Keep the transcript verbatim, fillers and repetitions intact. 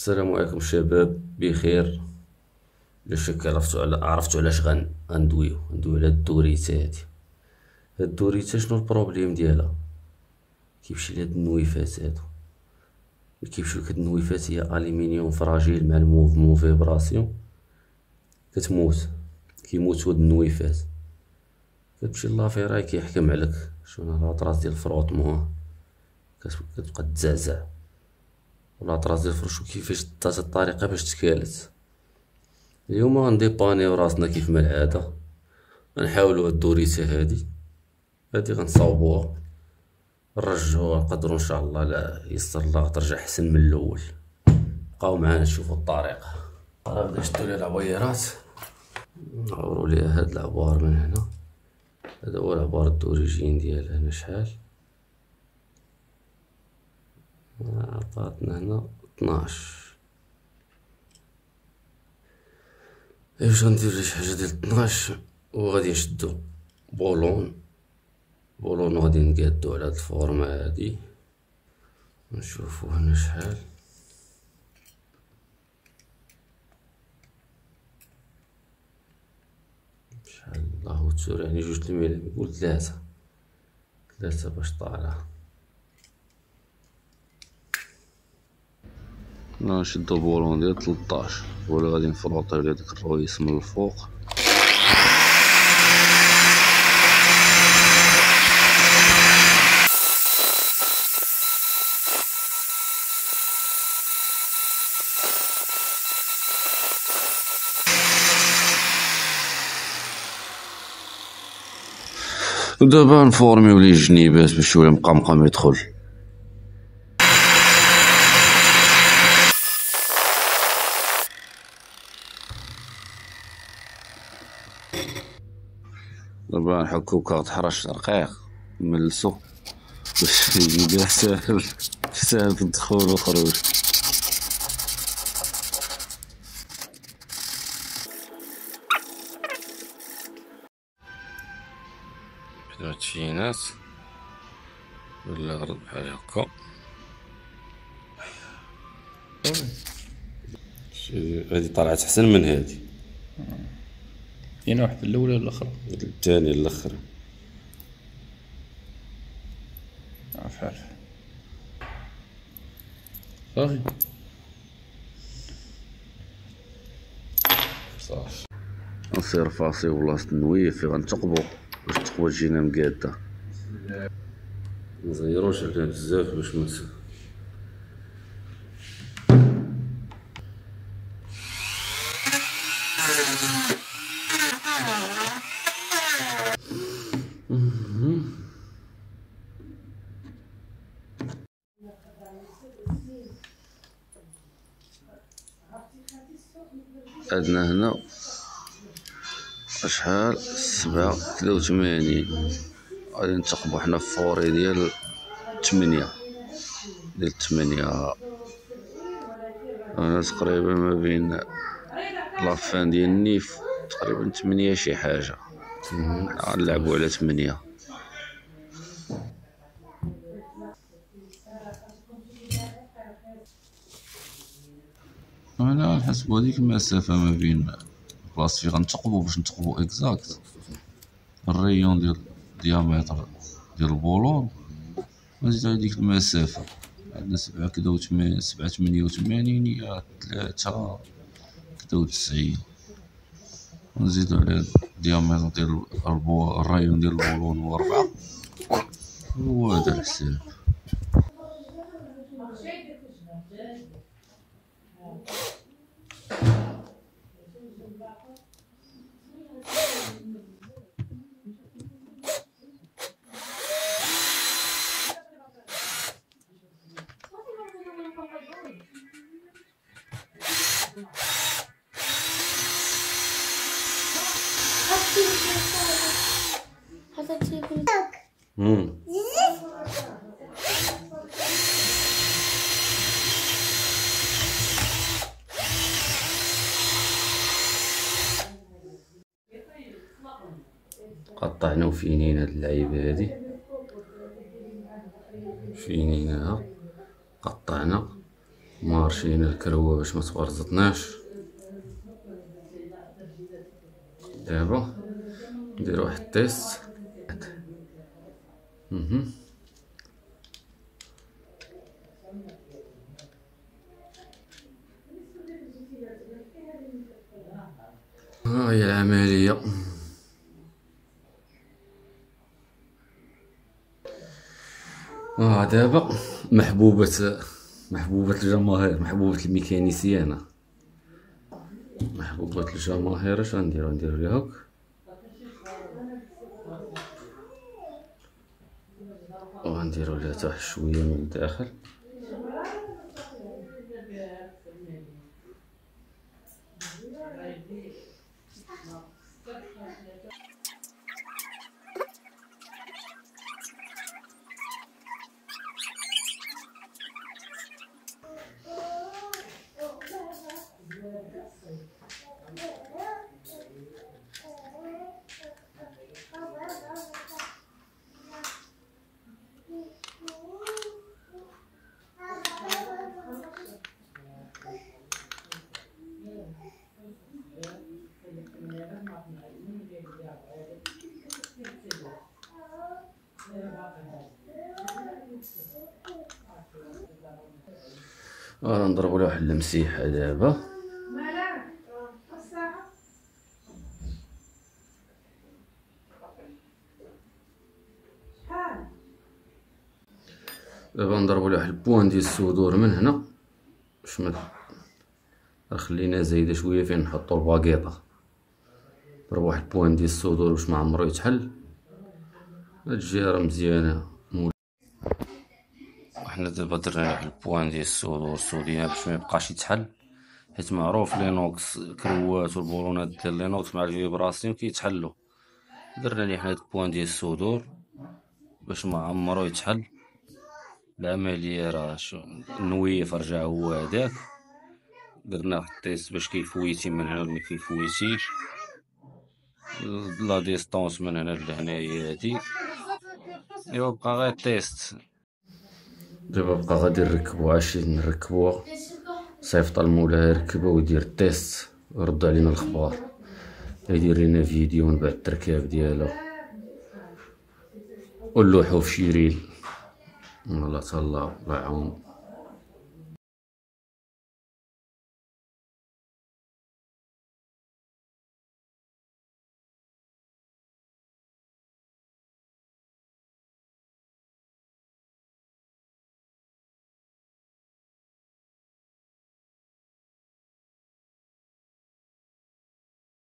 السلام عليكم شباب، بخير. لا شك عرفتو على عرفتو علاش غن غندويو غندويو على هاد الدوريتا هادي. هاد الدوريتا شنو البروبليم ديالها؟ كيمشي لهاد النويفات هادو، ملي كيمشيو لك هاد النويفات هي الومنيوم فراجيل مع الموفمون فيبراسيون كتموت، كيموتو هاد النويفات. كتمشي لافيراي كيحكم عليك شنو لاطراس ديال الفروطمون، كتبقى تزعزع ولاطراس ديال الفرشو كيفاش دات الطريقة باش تكالت. اليوم غنديبانيو راسنا كيف ما العادة، غنحاولو هاد الدوريتا هادي هادي غنصاوبوها نرجعوها، نقدرو ان شاء الله لا يسر الله ترجع احسن من الاول. بقاو معانا تشوفو الطريقة. راه بدا نشدو ليها العويرات، نعورو ليها هاد العبار من هنا. هذا هو العبار الدوريجين ديالها هنا شحال عطاتنا هنا اثناش. ايش غندير ليه شي حاجة ديال اثناش وغادي نشدو بولون بولون غادي نقادو على هاد الفورمة هادي. نشوفو هنا شحال شحال الله تسور، يعني جوج الملم، قول ثلاثة ثلاثة باش طالع. نشدو بولون ديال تلطاش ولا غادي نفروطيو على ديك الرويس من الفوق. ودابا نفورميو ليه الجنيبات باش يولي مقمقم يدخل. دابا نحكو كارت حرش رقيق نملسو باش يبقى ساهل ساهل في الدخول والخروج. بلاتشينات ولا غرض بحال هكا. هادي طلعت احسن من هادي. كاينه واحد الاولى الاخرى، الثاني الاخر عارف عارف صافي صافي. نصير فاصي بلاصة النويف غنتقبو باش التقوى تجينا مقادة. مزيروش عليها بزاف باش منسى. عندنا هنا شحال سبعة ثلاثة وثمانين، غادي نتقبو حنا في فوري ديال تمنية ديال تمنية. انا تقريبا ما بين لافان ديال النيف تقريبا تمنية شي حاجة، غنلعبو على تمنية. انا نحسبو هاديك المسافة ما بين بلاصة فين غنتقبو باش نتقبو اكزاكت الريون ديال ديامتر ديال البولون، نزيدو على ديك المسافة. عندنا سبعة كدا وثمانين، سبعة ثمانية وثمانين يا ثلاثة كدا وتسعين، ونزيدو على ديامتر ديال البو الريون ديال البولون هو ربعة. هو هدا الحساب. امم قطعنا وفينين هاد اللعيبه هادي، فينيناها قطعنا مارشين الكروة باش ما تبرزطناش. دابا ندير واحد التيست. اها ها هي العملية. اه دابا محبوبة محبوبة الجماهير، محبوبة الميكانيسيان، محبوبة الجماهير. اش غنديرو؟ نديرو ليها هاك وغنديرو ليها حتى واحد شوية من الداخل. غادي نضربو لها واحد المسيحة دابا. دابا نضربو لها واحد البوان ديال الصدور من هنا باش ما خلينا زايده شويه فين نحطو الباكيطه. نضربو واحد البوان ديال الصدور باش ما عمرو يتحل. هاد الجهه مزيانه. وحنا دابا درنا واحد البوان ديال الصدور السودية باش ما يبقاش يتحل، حيت معروف لينوكس كروات والبولونات ديال لينوكس مع الفيبراسيون كيتحلوا. درنا ليه حنا هاد البوان ديال الصدور باش ما عمرو يتحل. العملية راه النويف رجع هو هداك. درنا واحد التيست باش كيفويتي من هنا ولا مكيفويتيش. لا ديستونس من هنا لهنايا هادي. ايوا بقى غير تيست. دابا بقى غادي نركبو عاشي نركبوها. صيفط المولاها يركبها ويدير التيست ويرد علينا الخبار، يدير لينا فيديو من بعد التركاب ديالها ونلوحو في شي ريل. والله تهلاو الله يعاون.